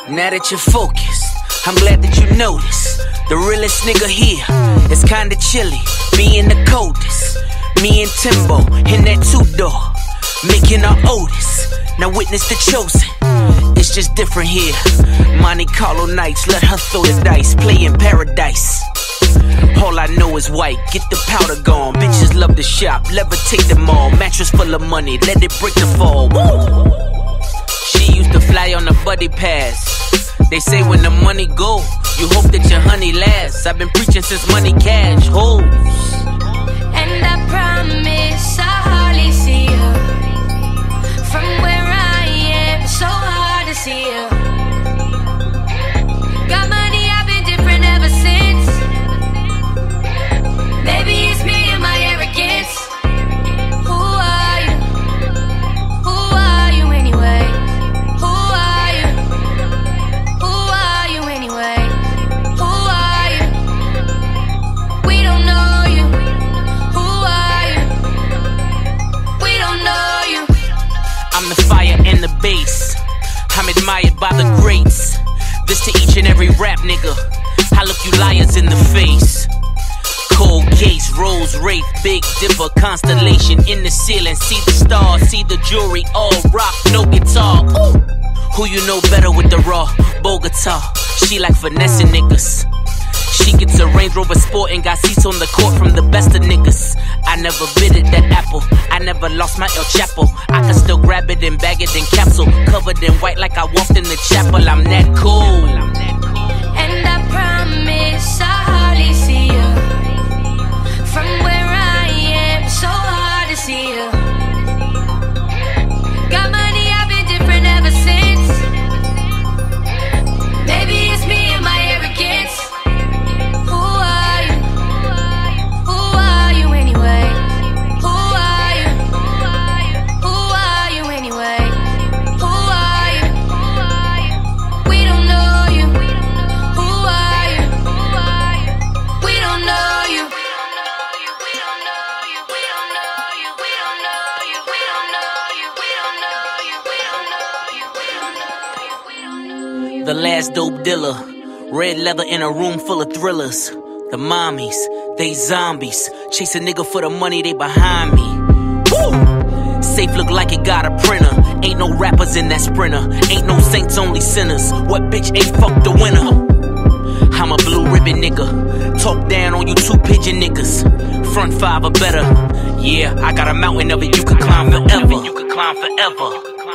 Now that you're focused, I'm glad that you noticed. The realest nigga here is kinda chilly, being the coldest. Me and Timbo in that two-door, making our Otis. Now witness the chosen, it's just different here. Monte Carlo nights, let her throw the dice, play in paradise. All I know is white, get the powder gone. Bitches love to shop, levitate them all. Mattress full of money, let it break the fall. Woo! She used to fly on a buddy pass. They say when the money go, you hope that your honey lasts. I've been preaching since money cash hoes. And I promise I'll hardly see you. From where I am, it's so hard to see you. Got money, I've been different ever since. Maybe it's me and my arrogance. Who are you? Who are you anyway? Who are you? Who are you anyway? Who are you? We don't know you. Who are you? We don't know you. I'm the fire and the bass. I'm admired by the greats. This to each and every rap nigga. I look you liars in the face. Cold case, Rolls Wraith, Big Dipper, constellation in the ceiling. See the stars, see the jewelry, all rock, no guitar. Ooh. Who you know better with the raw Bogota? She like finessing niggas. She gets a Range Rover Sport and got seats on the court from the best of niggas. I never bit at that apple, I never lost my El Chapo. I can still grab it and bag it in capsule, covered in white like I walked in the chapel. I'm that cool. And I promise I'll hardly see you. From where I am, it's so hard to see you. Got money, I've been different ever since. Maybe it's me and my arrogance. Who are you? Who are you anyway? Who are you? Who are you anyway? Who are you? We don't know you. Who are you? We don't know you. The last dope dealer, red leather in a room full of thrillers. The mommies, they zombies, chase a nigga for the money, they behind me. Woo! Safe look like it got a printer. Ain't no rappers in that Sprinter. Ain't no saints, only sinners. What bitch ain't fuck the winner? I'm a blue ribbon nigga. Talk down on you two pigeon niggas. Front five or better. Yeah, I got a mountain of it you could climb forever. You could climb forever.